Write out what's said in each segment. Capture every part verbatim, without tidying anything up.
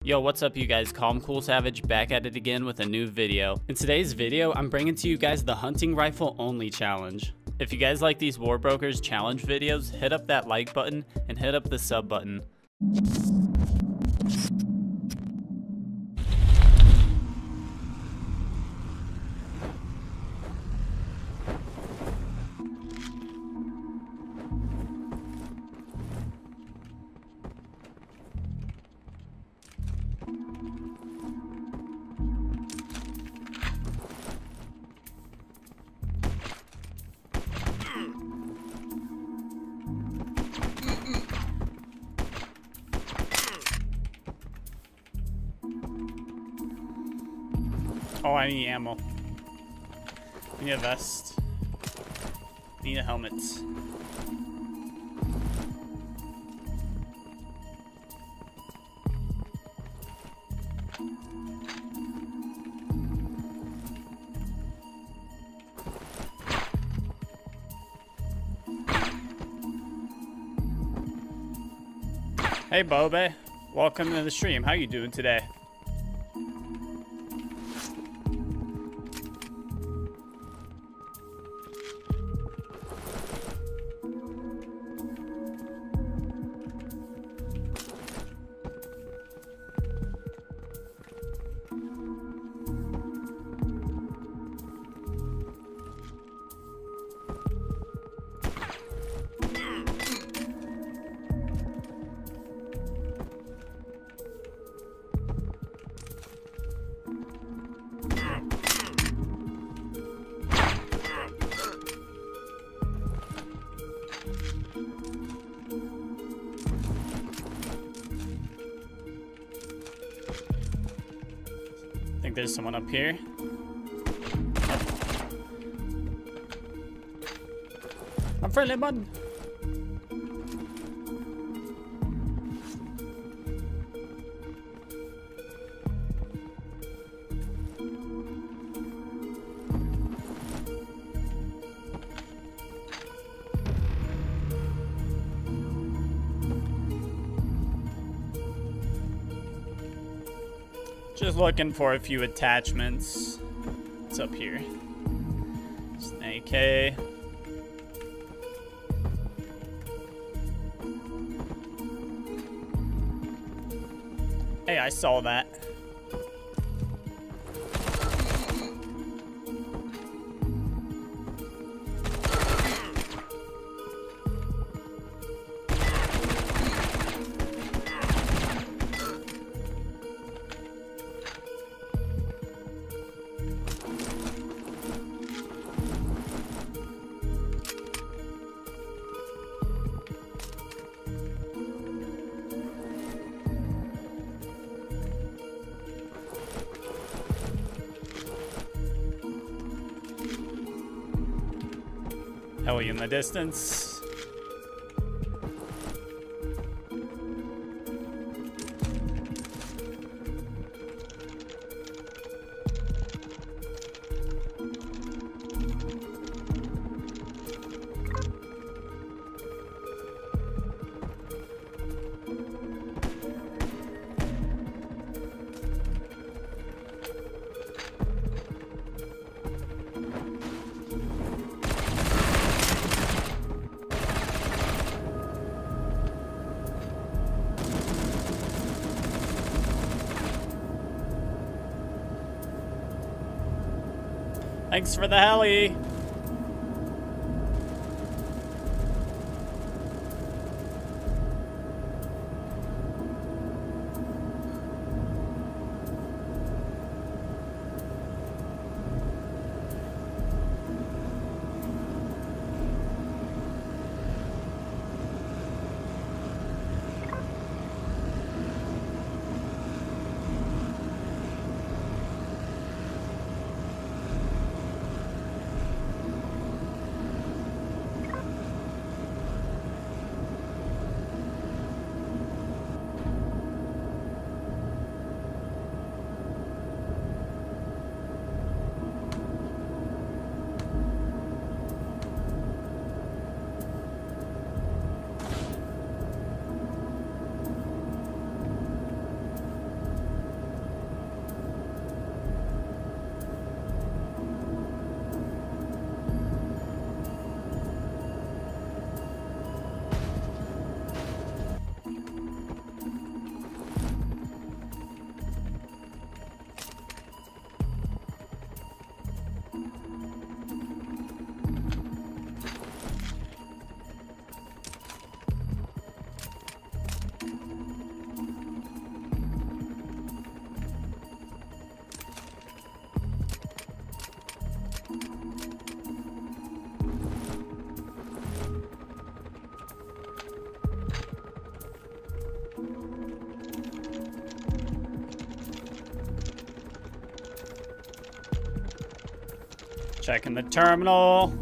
Yo, what's up you guys? Calm Cool Savage back at it again with a new video. In today's video, I'm bringing to you guys the hunting rifle only challenge. If you guys like these War Brokers challenge videos, hit up that like button and hit up the sub button. Oh, I need ammo. I need a vest. I need a helmet. Hey, Bobe. Welcome to the stream. How you doing today? I think there's someone up here. I'm friendly, bud. Just looking for a few attachments. What's up here? It's an A K. Hey, I saw that. Heli in the distance. Thanks for the heli. Checking the terminal.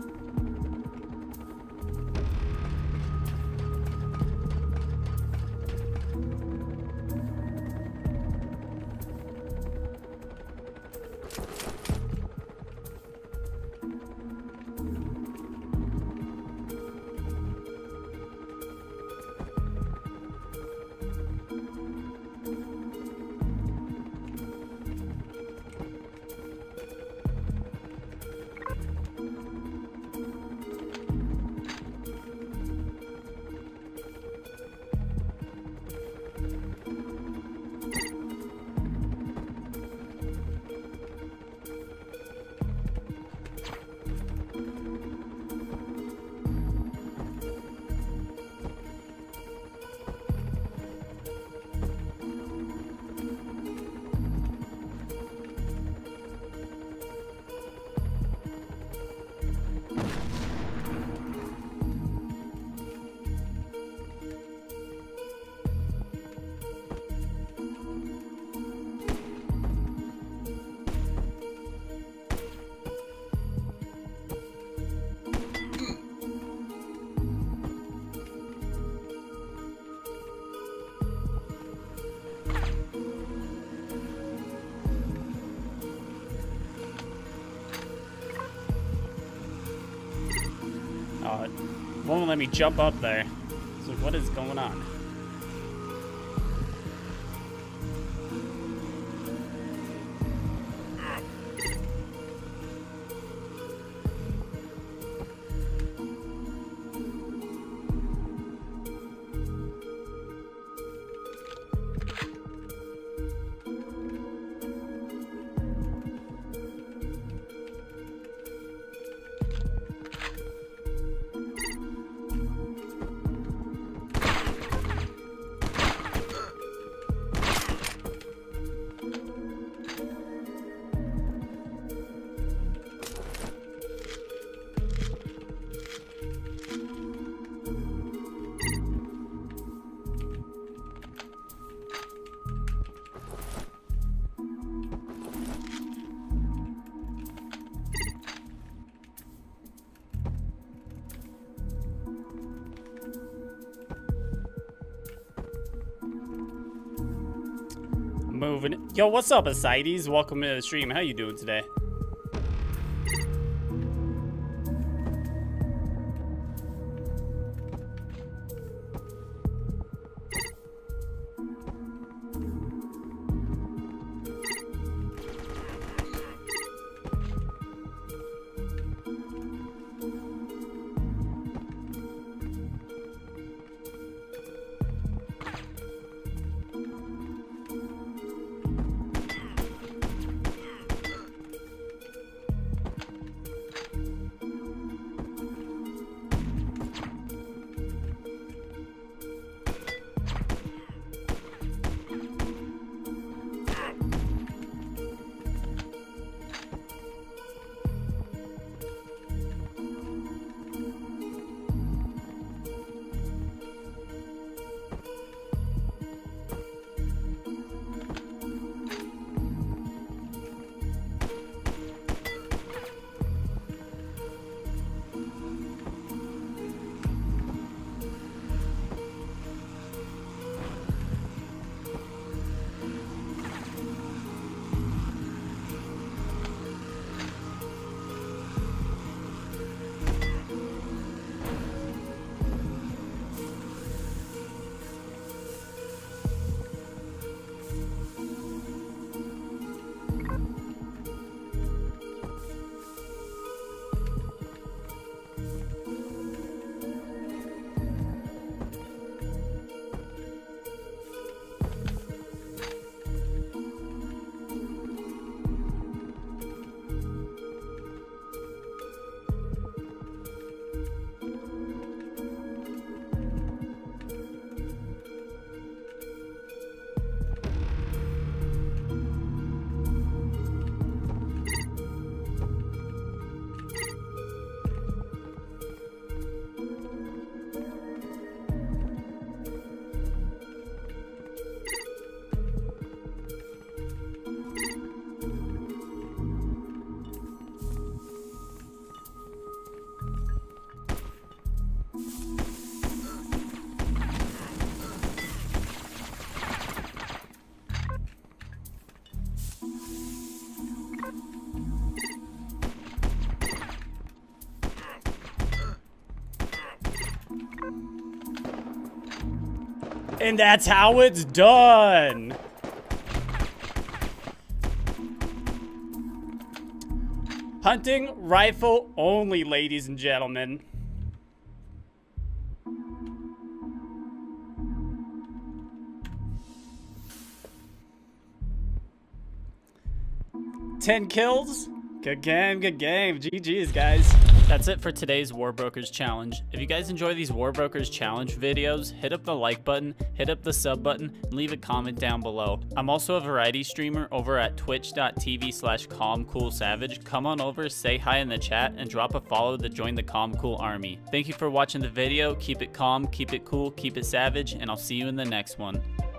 Oh, it won't let me jump up there. So what is going on? Moving. Yo, what's up, Asides? Welcome to the stream. How you doing today? And that's how it's done. Hunting rifle only, ladies and gentlemen. ten kills. Good game, good game. G G's, guys. That's it for today's Warbrokers Challenge. If you guys enjoy these Warbrokers Challenge videos, hit up the like button, hit up the sub button, and leave a comment down below. I'm also a variety streamer over at twitch dot t v slash calm cool savage. Come on over, say hi in the chat, and drop a follow to join the Calm Cool army. Thank you for watching the video. Keep it calm, keep it cool, keep it savage, and I'll see you in the next one.